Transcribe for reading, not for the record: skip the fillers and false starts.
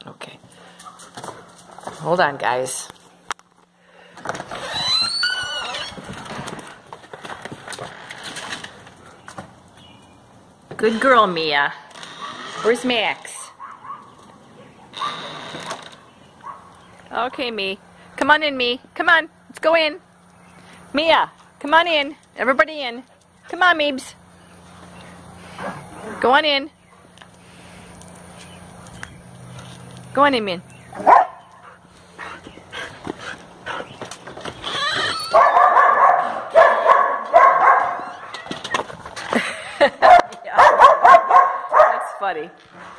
Okay. Hold on, guys. Good girl, Mia. Where's Max? Okay, Me. Come on in, Me. Come on. Let's go in. Mia, come on in. Everybody in. Come on, Meebs. Go on in. Go on in, Min. Yeah. That's funny.